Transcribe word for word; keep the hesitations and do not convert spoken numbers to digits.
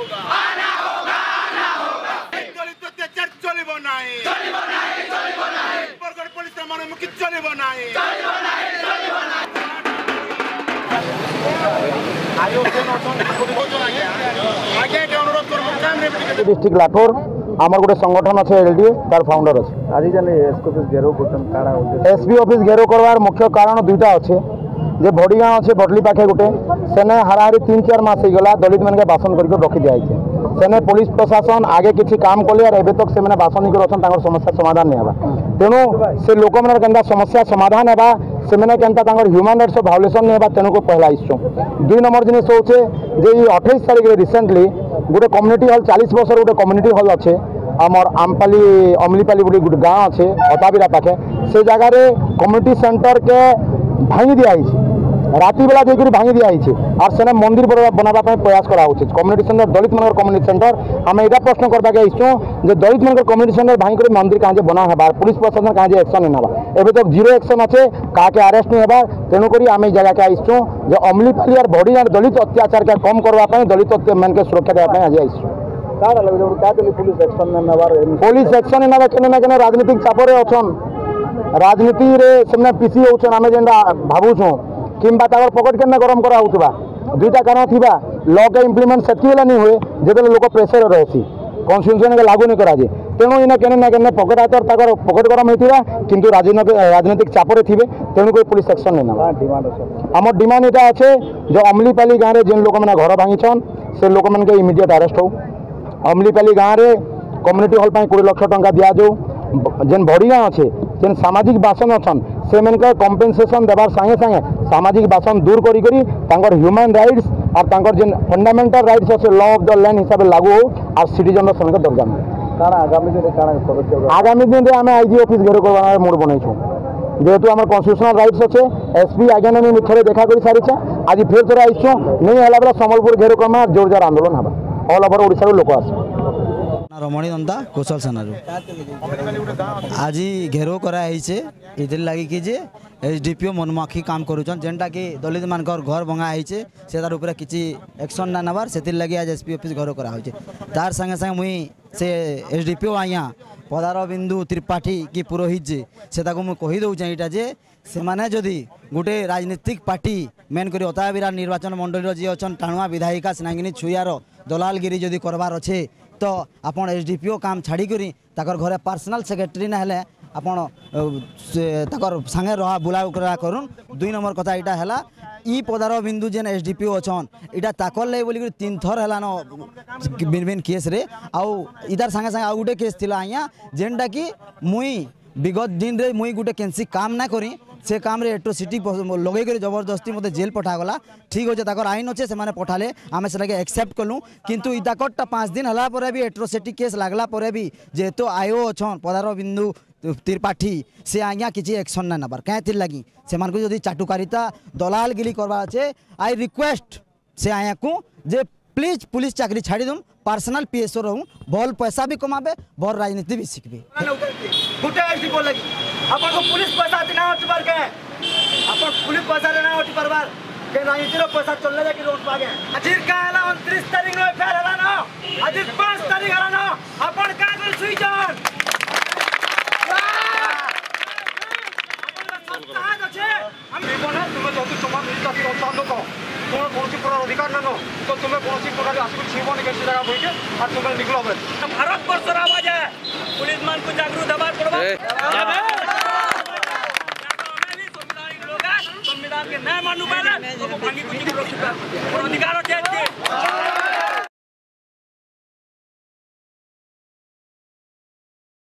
होगा आना होगा आना होगा दलित अत्याचार चलिबो नाही चलिबो नाही चलिबो नाही बरगड़ पुलिस मन मुखी चलिबो नाही चलिबो नाही चलिबो नाही आयोग के नोटन आगे के अनुरोध कर डिस्ट्रिक्ट लाठौर आमर गोटे संगठन अच्छे एलडीए तार फाउंडर अच्छे आज जाने एसपी ऑफिस घेराव कर एसपी ऑफिस घेराव करवार मुख्य कारण दुईटा अच्छे जे भड़ीगाँ अच्छे बटली पाखे गोटे सेने हाराहारी तीन चार मास होगा दलित मान के बासन करके रखी दिखाई सेने पुलिस प्रशासन आगे किसी काम कले और एवं तक से बासन कर समस्या समाधान नहीं होगा तेणु से लोक मैंने केन्ता समस्या समाधान है से मैंने केन्ता ह्यूमन राइट्स भायोलेसन नहीं है तेणु को पहला इच्छू दुई नंबर जिन होचे जे अठाईस तारीख रिसेंटली गोटे कम्युनिटी हॉल चालीस वर्ष गोटे कम्युनिटी हॉल अच्छे आमर आमपाली अमलीपाली बोली गोटे गाँव अच्छे अताबिरा पाखे से जगार कम्युनिटी सेंटर के भांगी दिखाई राति बेला देकर भांगी दिखाई और सेने मंदिर बनावा प्रयास करा कम्युनिटी सेंटर दलित मान कम्युनिटी सेंटर आम यहाँ प्रश्न करवाके इच्छू जे दलित मान कम्युनिटी सेंटर भांगी कर मंदिर कहाँ बना है पुलिस प्रशासन कहाँ एक्शन नहीं ना एवं तक जीरो एक्शन अच्छे क्या अरेस्ट नहीं होबार तेणुक आम जगह के आसचु जे अमलीपाली और भड़ी दलित अत्याचार के कम करवाई दलित मान के सुरक्षा देवाई आज आसचु पुलिस एक्शन पुलिस एक्शन ना के राजनीतिक चापरे अच्छन राजनीति से पिसी होचन आम जेनटा भावुँ किंबा पकेट के गरम करा दुईटा कारण थी लॉ के इम्प्लीमेंट से नहीं हुए जो लोक प्रेसर रही कन्स्टिट्यूशन के लागू नहीं कराए तेणु इना के ना पकेट हाथ पकेट गरम होता किंतु राजनीतिक राजनीतिक चापरे थे तेणुक पुलिस एक्शन नहीं ना आम डिमांड यहाँ अच्छे जो अमलीपाली गाँव में जिन लोक मैंने घर भांगीछन से लोक मान के इमिडिएट अरेस्ट हो अमलीपाली गाँव में कम्युनिटी हॉल पर कोड़े लक्ष टंका दि जाऊ जेन भड़ीगाँ अच्छे जेन सामाजिक बासन अच्छन से कंपेनसेसन देवार संगे संगे सामाजिक बासन दूर करी करी तांकर ह्यूमन राइट्स और तांकर जेन फंडामेंटल राइट्स अच्छे लॉ ऑफ द लैंड हिसाब से लागू हो और सिटीजन से दर्जा मिले आगामी दिन आगामी दिन में आम आईजी ऑफिस घेर कर मूड बनईछू जेहेतु आम कन्स्टिट्यूशनल राइट्स अच्छे एसपी आज्ञा ने थे देखा कर सारी आज फिर थे आईचु नहीं है बेला सम्बलपुर घेर करमा जोर जार आंदोलन हाँ ऑल ओवर ओडिशा लोक आस रमणी दंता कौशल सेनारू आज घेराव कराई इधर लगी कि जे एसडीपीओ मनमुखी काम करुचन जेनटा कि दलित मान घर भंगा है से तार ऊपर किसी एक्शन ना नबार से लगी आज एसपी ऑफिस घर कराई तार संगे संगे मुई से एसडीपीओ आज्ञा पदार बिंदु त्रिपाठी कि पुरोहित जे से मुझे कहीदे यहाँ जे से माने जदि गोटे राजनीतिक पार्टी मेन कर अताबिरा निर्वाचन मंडल जी अच्छा टाणुआ विधायिका स्नागिनी छुयार दलालगिरी जदि करबार अच्छे तो आपन एसडीपीओ काम छाड़ी करी ताकर घरे पर्सनल सेक्रेटरी ना हेले आपन ताकर संगे रहा बुला उकरा करुन दुई नंबर कथा इटा हैला ई पदार बिंदु जेन एसडीपीओ अच्छन इटा ताकर ले बोली तीन थर हैला न भिन्न भिन्न केस रे आउ इधर संगे संगे आउ गोटे केस थिला आया जेनटा कि मुई विगत दिन रे मुई गोटे केनसी काम ना करी से काम रे एट्रोसिटी लगे कर जबरदस्ती मत जेल पठागला ठीक अच्छे ताकर आईन अच्छे से पठाले आम से एक्सेप्ट कलु किंतु इताकटा पाँच दिन हला पर भी एट्रोसिटी केस लागला पर भी जेहेतु आयो अच्छन पदार बिंदु त्रिपाठी से आज्ञा किसी एक्शन ना नबार क्या लगी से जदि चाटुकारिता दलालगिरी करवा अच्छे आई रिक्वेस्ट से आया को जे प्लीज पुलिस चाकरी छाड़ी दूँ पर्सनल पीएसओ रहूँ भल पैसा भी कमाबे भल राजनीति भी सीखबे पुलिस पैसा देना होती बार के अपन पुलिस पैसा देना होती पर बार के राजनीति रो पैसा चलले जाके रोड पागे अजीर का हला उनतीस तारीख नो फेर हला ना अजीर पाँच तारीख हला ना अपन का कर सुई जान कहां আছে हम জীবনে তুমি যত সমান জাতি অন্তত কো তোমার কোনসি প্রকার অধিকার না তো তুমি কোনসি প্রকার আসবে জীবন के জায়গা বইকে আর তুমি নিকলো হবে भारत बर्षर आवाज है पुलिस मान को जागरूक दबार पड़वा जाबे संविधान के न मानू पाले तो भांगी कुछ अधिकार है